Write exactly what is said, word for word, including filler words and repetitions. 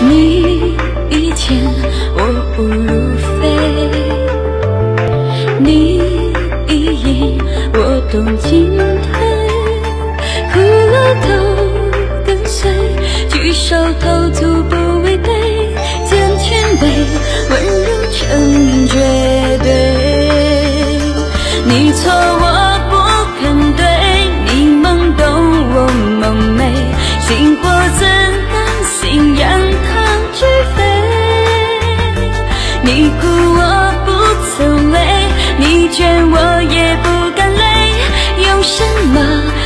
你一见我不如飞，你一引我动进退，骷髅都跟随，举手投足不违背，见谦卑温柔成绝对。你错我不肯对，你懵懂我蒙昧，心火怎甘心让它去飞？你哭我不曾泪，你劝我也不敢累，用什么